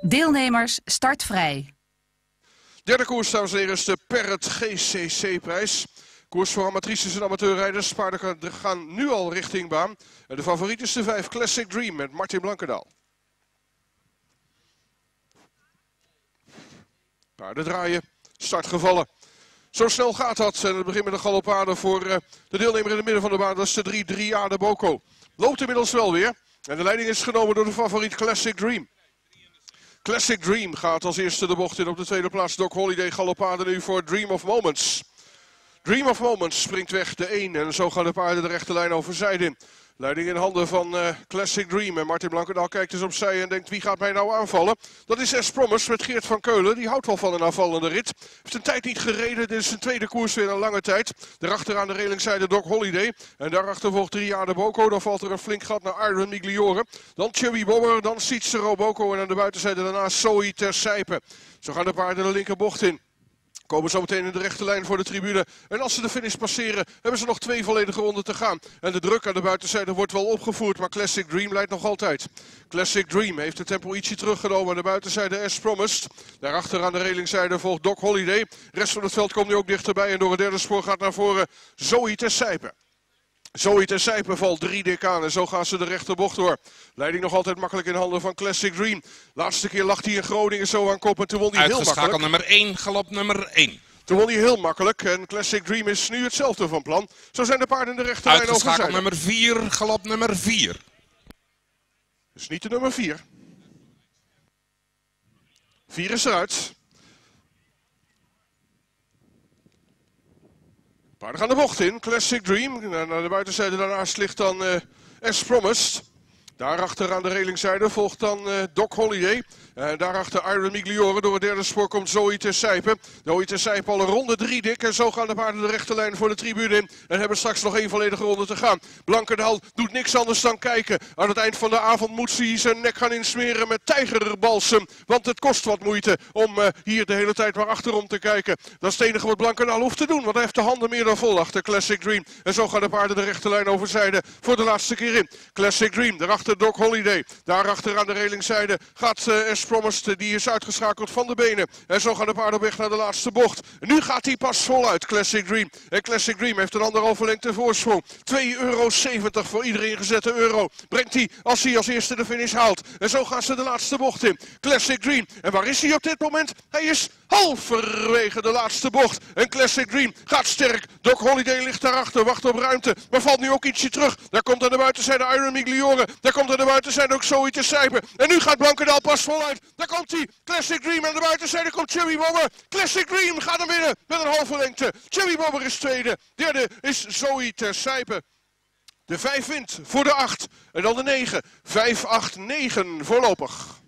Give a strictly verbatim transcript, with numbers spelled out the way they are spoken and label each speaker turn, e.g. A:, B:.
A: Deelnemers startvrij.
B: Derde koers, dames en heren, is de Perret G C C-prijs. Koers voor amatrices en amateurrijders. Paarden gaan nu al richting baan. En de favoriet is de vijf Classic Dream met Martin Blankendaal. Paarden draaien, start gevallen. Zo snel gaat dat. En het begint met een galopade voor uh, de deelnemer in het midden van de baan. Dat is de drie Driade Boko. Loopt inmiddels wel weer. En de leiding is genomen door de favoriet Classic Dream. Classic Dream gaat als eerste de bocht in. Op de tweede plaats Doc Holiday. Galopade nu voor Dream of Moments. Dream of Moments springt weg de één. En zo gaan de paarden de rechte lijn over zijde in. Leiding in handen van uh, Classic Dream. En Martin Blankendaal kijkt dus opzij en denkt: wie gaat mij nou aanvallen? Dat is S Promise met Geert van Keulen. Die houdt wel van een aanvallende rit. Heeft een tijd niet gereden. Dit is zijn tweede koers weer een lange tijd. Daarachter aan de relingzijde Doc Holiday. En daarachter volgt Driade Boko. Dan valt er een flink gat naar Iron Migliore. Dan Chubby Bobber. Dan Cicero Boko. En aan de buitenzijde daarna Zoe ter Sijpe. Zo gaan de paarden de linkerbocht in. Komen zo meteen in de rechte lijn voor de tribune. En als ze de finish passeren, hebben ze nog twee volledige ronden te gaan. En de druk aan de buitenzijde wordt wel opgevoerd, maar Classic Dream leidt nog altijd. Classic Dream heeft het tempo ietsje teruggenomen. Aan de buitenzijde As Promised. Daarachter aan de relingzijde volgt Doc Holiday. De rest van het veld komt nu ook dichterbij. En door het derde spoor gaat naar voren Zoe ter Sijpe. Zoe ter Sijpe valt drie dik aan en zo gaan ze de rechterbocht door. Leiding nog altijd makkelijk in handen van Classic Dream. Laatste keer lag hij in Groningen zo aan kop en toen won hij heel makkelijk.
C: Uitgeschakeld nummer één, galop nummer één.
B: Toen won hij heel makkelijk en Classic Dream is nu hetzelfde van plan. Zo zijn de paarden in de rechterlijn over zijde.
C: Uitgeschakeld nummer vier, galop nummer vier.
B: Dus niet de nummer vier. vier is eruit. Paarden gaan de bocht in. Classic Dream. En aan de buitenzijde daarnaast ligt dan uh, As Promised. Daarachter aan de relingzijde volgt dan uh, Doc Holiday. En daarachter Iron Migliore. Door het derde spoor komt Zoe ter Sijpe. Zoe ter Sijpe al een ronde drie dik. En zo gaan de paarden de rechte lijn voor de tribune in. En hebben straks nog één volledige ronde te gaan. Blankendaal doet niks anders dan kijken. Aan het eind van de avond moet hij zijn nek gaan insmeren met tijgerbalsem. Want het kost wat moeite om uh, hier de hele tijd maar achterom te kijken. Dat is het enige wat Blankendaal hoeft te doen. Want hij heeft de handen meer dan vol achter Classic Dream. En zo gaan de paarden de rechte lijn over zijde voor de laatste keer in. Classic Dream. Daarachter Doc Holiday. Daarachter aan de relingzijde gaat uh, S Promised. Die is uitgeschakeld van de benen. En zo gaan de paarden op weg naar de laatste bocht. En nu gaat hij pas voluit, Classic Dream. En Classic Dream heeft een anderhalve lengte voorsprong. twee euro zeventig voor iedere ingezette euro. Brengt hij als hij als eerste de finish haalt. En zo gaan ze de laatste bocht in. Classic Dream. En waar is hij op dit moment? Hij is halverwege de laatste bocht. En Classic Dream gaat sterk. Doc Holiday ligt daarachter, wacht op ruimte. Maar valt nu ook ietsje terug. Daar komt aan de buitenzijde Iron Migliore. Daar komt aan de buitenzijde ook Zoe ter Sijpe. En nu gaat Blankendaal pas voluit. Daar komt hij. Classic Dream aan de buitenzijde komt Chubby Bobber. Classic Dream gaat hem winnen met een halve lengte. Chubby Bobber is tweede. Derde is Zoe ter Sijpe. De vijf wint voor de acht. En dan de negen. vijf, acht, negen voorlopig.